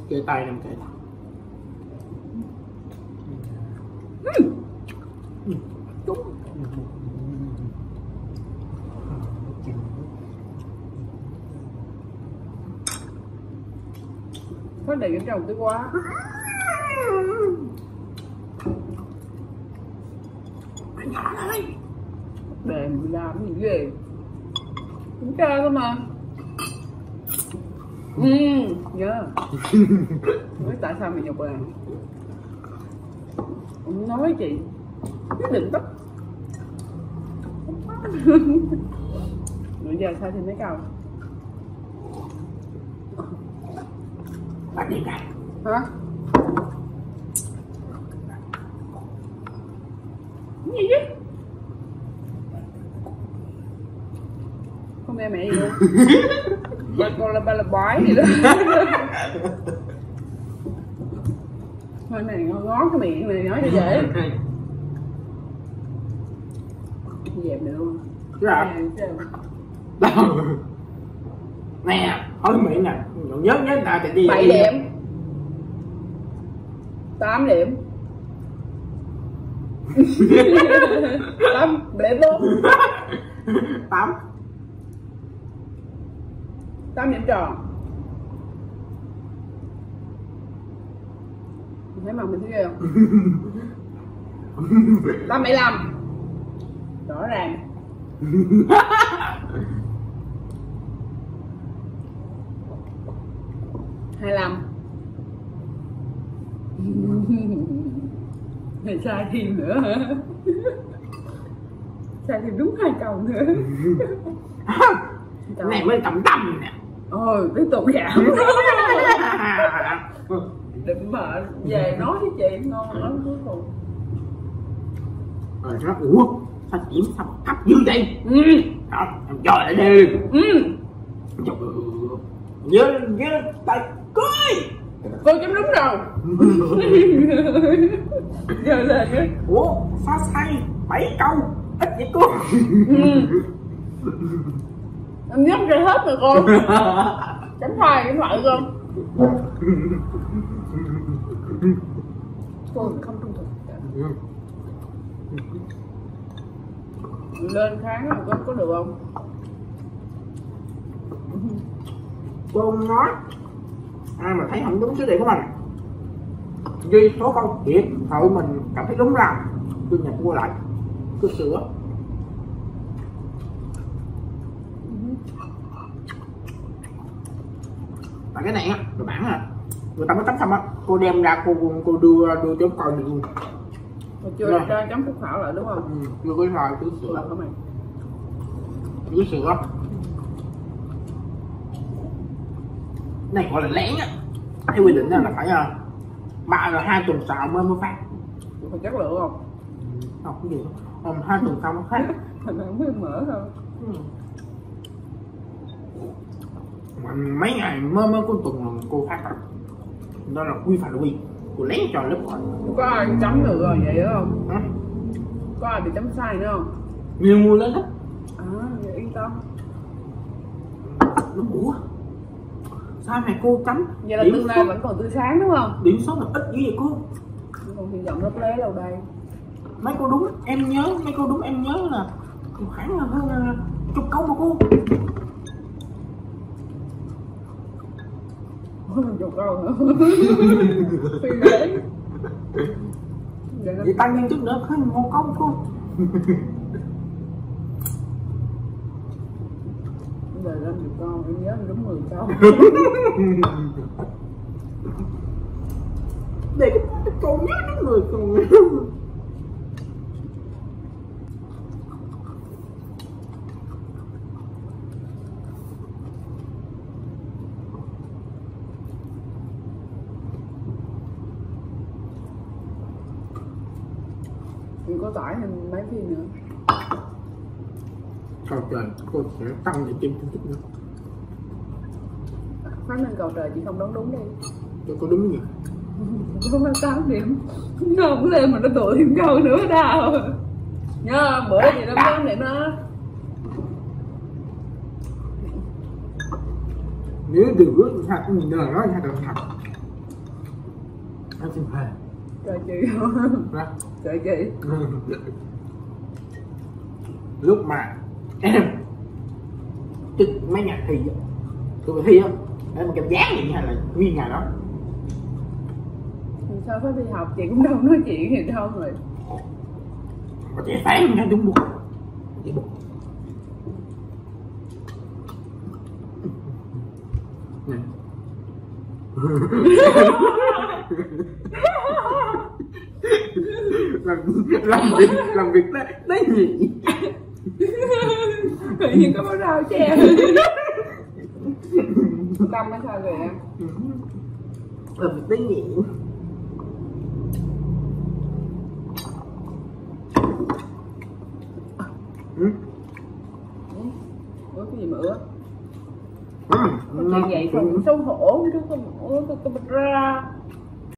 kê tay nằm kê. Đúng. Có đầy cái trồng tới quá. Để mình làm cái gì ghê. Cũng cha cơ mà. Nhớ. Không biết tại sao mày nhục à. Ông nói chị quyết định tất. Bây giờ sao thì mấy câu. Bắt đi cả. Hả? Cái gì chứ? Không nghe mẹ gì luôn. Bà con là ba là bói gì đó. Thôi này ngó cái miệng này nói cho dễ. Dẹp được luôn. Dạ. Đâu. Nè, thôi miệng nè, nhớ là thì đi. 7 điểm. 8 điểm. 8 điểm luôn. 8 điểm tròn. Mình thấy mặt mình thấy ghê không? 85. Rõ ràng. 25. Mày sai thêm nữa hả? Sai thêm đúng 2 câu nữa. Cái này mới tầm tâm nè. Ôi, tiếp tục giảm. Đừng mà về nói với chị ngon lắm cuối cùng. Rồi nó ủa sao chỉ sao cấp dữ vậy? Đó, em cho lại đi. Nhớ tay cưới. Cô chấm đúng rồi. Giờ lên á. Ủa sao sai 7 câu ít vậy cô? Em nhắc ra hết rồi cô. Chấm hoài chấm lại con. Cô không trung thực. Lên kháng có được không? Cô nói ai mà thấy không đúng số tiền của mình ghi số câu thiệt thợ mình cảm thấy đúng rằng tôi nhập mua lại tôi sửa. Và cái này á cơ bản à người ta mới tắm xong á cô đem ra cô đưa cho coi được luôn. Chưa ra chấm phúc khảo lại đúng không? Đưa cái rồi tôi sửa. Tôi sửa. Này gọi là lén á, theo quy định là phải 2 tuần sau mới phát. Phải chất lượng không? Không cái gì, 2 tuần sau mới phát. Thành ra mới mở thôi. Mấy ngày mới cuối tuần là cô phát rồi. Đó là quy phạm quy, cô lén cho lớp rồi. Có ai chấm được rồi vậy đó không? Hả? Có ai bị chấm sai nữa không? Nhiều người lên đó. À, vậy yên tâm. Nó ủa sao mà cô chấm vậy là tương lai vẫn còn tươi sáng đúng không? Điểm số là ít dữ vậy cô? Còn hy vọng lớp lé đâu đây. Mấy cô đúng em nhớ là khoảng là hơn 10 câu mà cô. Hơn 10 câu nữa. Phi lễ. Vậy tăng nhân chút nữa hơn 1 câu cô. Giờ lên được con em nhớ em đúng 10 câu. Để cái câu nhớ đúng 10 câu. Mình có tải thêm mấy phim nữa. Cầu trời cô sẽ tăng để thêm chút nữa. Phát lên cầu trời chị không đoán đúng đi. Cho cô đúng nhỉ? Đúng là 8 điểm. Không lên mà nó tụi thêm câu nữa đâu. Nhớ bữa gì nó 8 điểm đó. Nếu được hạt mình nói hạt thật. Em xin phê. Trời chị. Đó. Trời chị. Lúc mà em tức mấy ngày thi á, tôi thi á, em cảm giác gì hay là nguyên ngày đó. Thì sao có đi học chị cũng đâu nói chuyện gì đâu rồi. Mà chị phán nha đúng buồn. Chị buồn. làm việc đấy nhỉ. Tự nhiên có bao rau che. Tâm hay sao vậy em? Làm việc đấy nhỉ. Ủa cái gì mà ứa? Có Chuyện vậy không xấu hổ chứ không ứa tôi bật ra.